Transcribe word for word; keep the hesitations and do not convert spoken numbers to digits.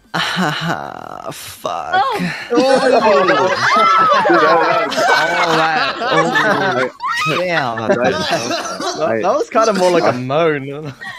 Ah, fuck. Oh. Oh, that, oh, damn. That, that was kind of more like a moan.